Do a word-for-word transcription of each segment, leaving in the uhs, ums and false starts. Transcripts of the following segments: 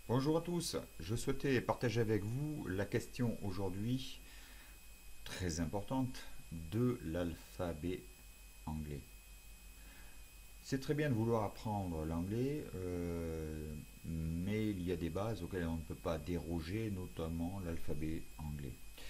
Bonjour à tous, je souhaitais partager avec vous la question aujourd'hui très importante de l'alphabet anglais. C'est très bien de vouloir apprendre l'anglais, euh, mais il y a des bases auxquelles on ne peut pas déroger, notamment l'alphabet anglais.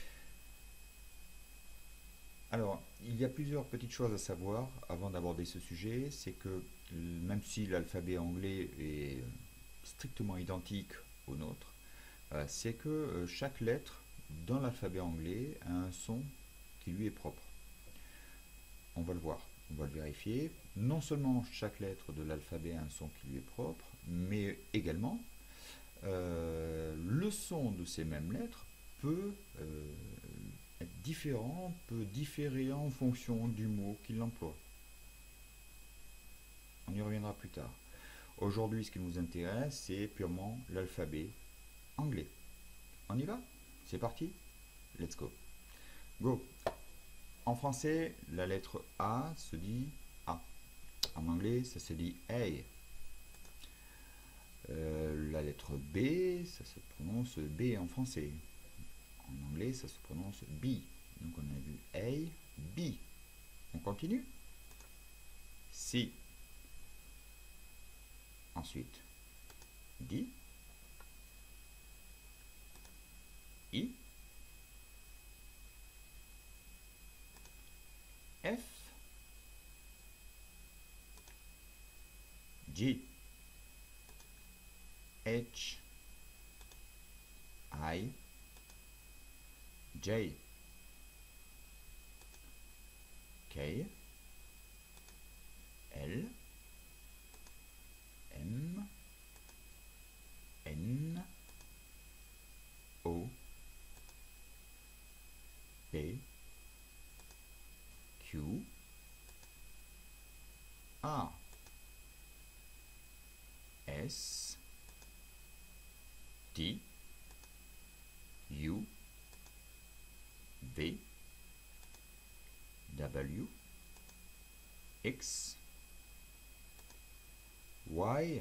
Alors, il y a plusieurs petites choses à savoir avant d'aborder ce sujet. C'est que même si l'alphabet anglais est strictement identique au nôtre, euh, c'est que euh, chaque lettre dans l'alphabet anglais a un son qui lui est propre. On va le voir, on va le vérifier. Non seulement chaque lettre de l'alphabet a un son qui lui est propre, mais également euh, le son de ces mêmes lettres peut euh, être différent, peut différer en fonction du mot qu'il emploie. On y reviendra plus tard. Aujourd'hui, ce qui nous intéresse, c'est purement l'alphabet anglais. On y va? C'est parti? Let's go. Go. En français, la lettre A se dit A. En anglais, ça se dit A. Euh, la lettre B, ça se prononce B en français. En anglais, ça se prononce B. Donc on a vu A, B. On continue? C. Ensuite, D, I, F, G, H, I, J, K, L, M, N, O, P, Q, R, S, T, U, V, W, X, Y,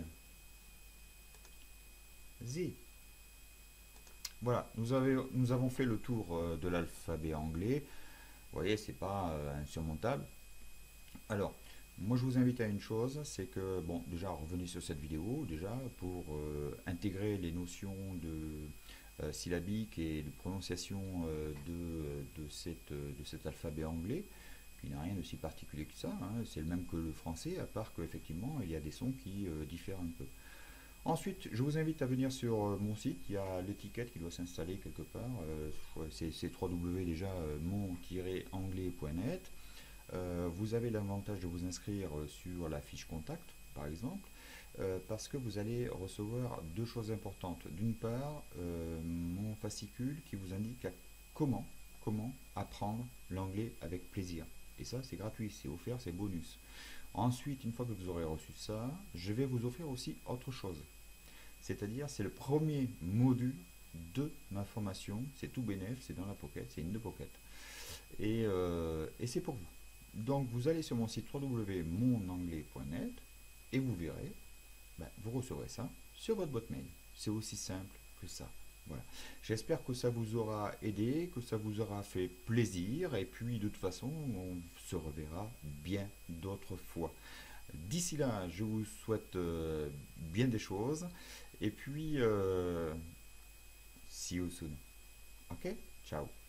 Z. Voilà, nous, avons, nous avons fait le tour euh, de l'alphabet anglais. Vous voyez, c'est pas euh, insurmontable. Alors, moi je vous invite à une chose, c'est que, bon, déjà revenez sur cette vidéo, déjà, pour euh, intégrer les notions de euh, syllabique et de prononciation euh, de, de, cette, de cet alphabet anglais, qui n'a rien de si particulier que ça, hein, c'est le même que le français, à part qu'effectivement, il y a des sons qui euh, diffèrent un peu. Ensuite, je vous invite à venir sur euh, mon site, il y a l'étiquette qui doit s'installer quelque part, euh, c'est w w w déjà euh, mon tiret anglais point net. Euh, vous avez l'avantage de vous inscrire sur la fiche contact, par exemple, euh, parce que vous allez recevoir deux choses importantes. D'une part, euh, mon fascicule qui vous indique à comment, comment apprendre l'anglais avec plaisir. Et ça, c'est gratuit, c'est offert, c'est bonus. Ensuite, une fois que vous aurez reçu ça, je vais vous offrir aussi autre chose. C'est-à-dire, c'est le premier module de ma formation. C'est tout bénef, c'est dans la pocket, c'est une de pocket. Et, euh, et c'est pour vous. Donc vous allez sur mon site w w w point mon anglais point net et vous verrez, ben, vous recevrez ça sur votre boîte mail. C'est aussi simple que ça. Voilà. J'espère que ça vous aura aidé, que ça vous aura fait plaisir et puis de toute façon on se reverra bien d'autres fois. D'ici là, je vous souhaite euh, bien des choses et puis euh, see you soon. Ok? Ciao.